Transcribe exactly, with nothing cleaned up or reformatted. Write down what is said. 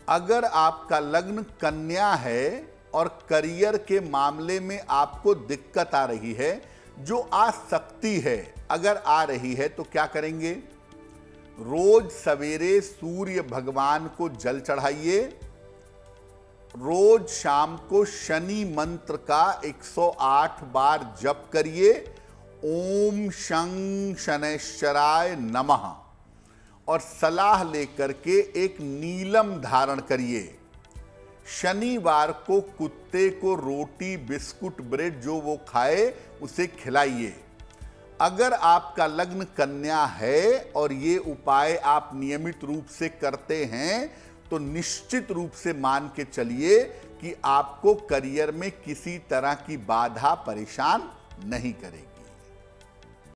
अगर आपका लग्न कन्या है और करियर के मामले में आपको दिक्कत आ रही है, जो आ सकती है, अगर आ रही है तो क्या करेंगे? रोज सवेरे सूर्य भगवान को जल चढ़ाइए। रोज शाम को शनि मंत्र का एक सौ आठ बार जप करिए, ओम शं शनैश्चराय नमः, और सलाह लेकर के एक नीलम धारण करिए। शनिवार को कुत्ते को रोटी, बिस्कुट, ब्रेड जो वो खाए उसे खिलाइए। अगर आपका लग्न कन्या है और ये उपाय आप नियमित रूप से करते हैं तो निश्चित रूप से मान के चलिए कि आपको करियर में किसी तरह की बाधा परेशान नहीं करेगी।